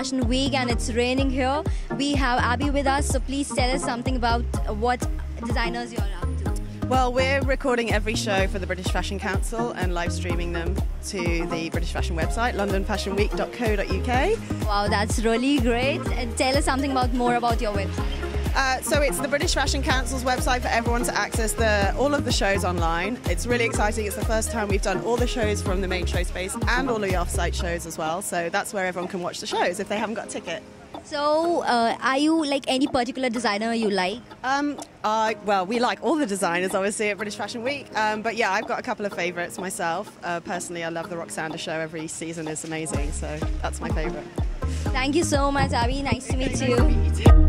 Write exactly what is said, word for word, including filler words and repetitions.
Fashion Week and it's raining here. We have Abbey with us, so please tell us something about what designers you're up to. Well, we're recording every show for the British Fashion Council and live streaming them to the British Fashion website, london fashion week dot co dot U K. Wow, that's really great. And tell us something about more about your website. Uh, so it's the British Fashion Council's website for everyone to access the, all of the shows online. It's really exciting. It's the first time we've done all the shows from the main show space and all of the off-site shows as well. So that's where everyone can watch the shows if they haven't got a ticket. So, uh, are you like any particular designer you like? Um, uh, well, we like all the designers, obviously, at British Fashion Week. Um, but yeah, I've got a couple of favourites myself. Uh, personally, I love the Roxanda show. Every season is amazing, so that's my favourite. Thank you so much, Abbey. Nice to meet you. Nice to meet you.